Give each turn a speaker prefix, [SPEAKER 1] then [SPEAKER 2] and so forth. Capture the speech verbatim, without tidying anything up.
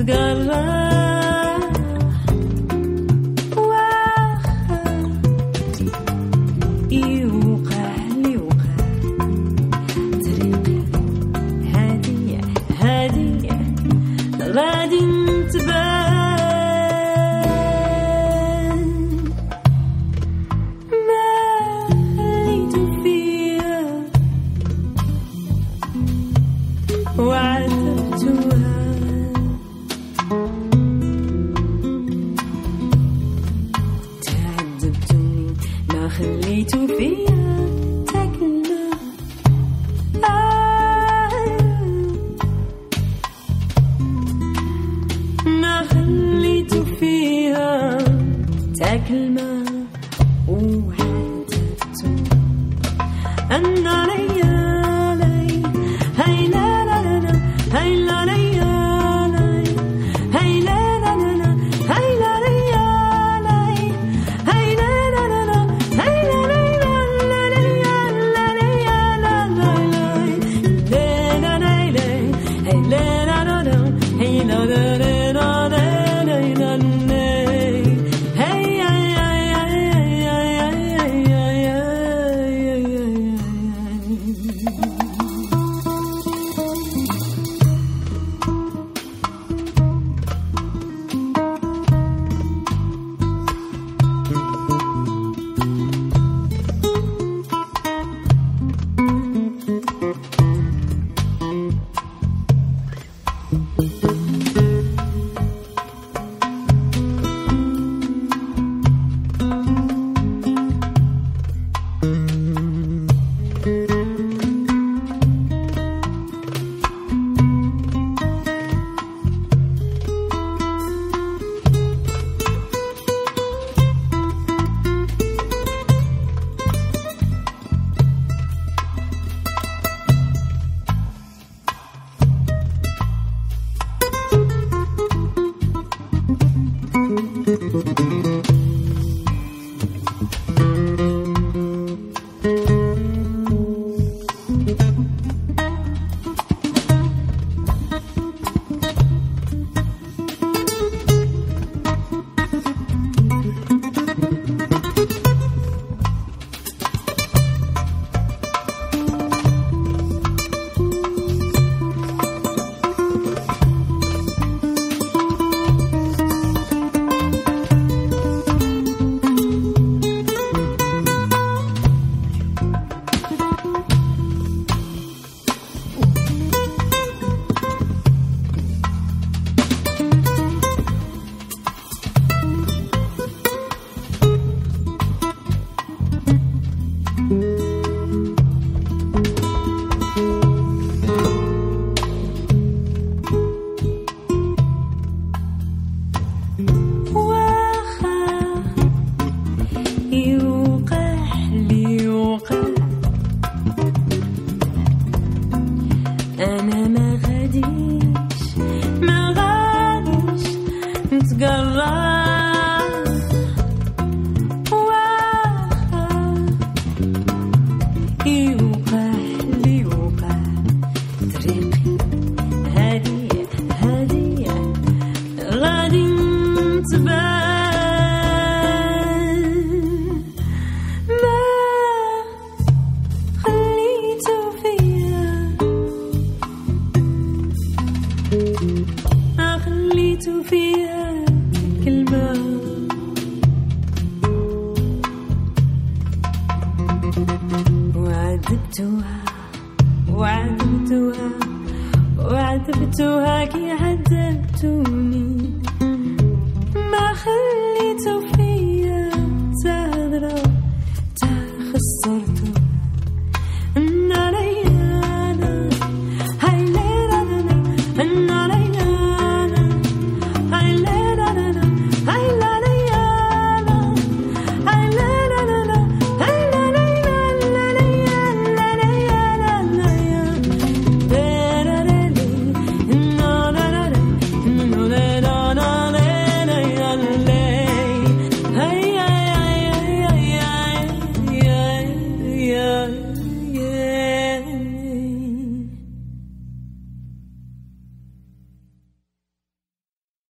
[SPEAKER 1] تقرب واخد يوقع يوقع طريقي هادية هادية غادي نتبان ما خليت فيها وعاتبتها تعذبتني ما خليت فيها تكلمة ما خليت فيها تكلمة وعاتبتني أنا ليالي هاي لا لا لا هاي لا ليالي هاي لا لا لا هاي لا ليالي هاي لا لا لا هاي لا أنا ما غاديش ما غاديش نتقرب واخا يوقع لي يوقع طريقي هادية هادية غادي نتبان فيها كلمة وعذبتها وعذبتها وعذبتها كي عذبتوني ما خليت فيها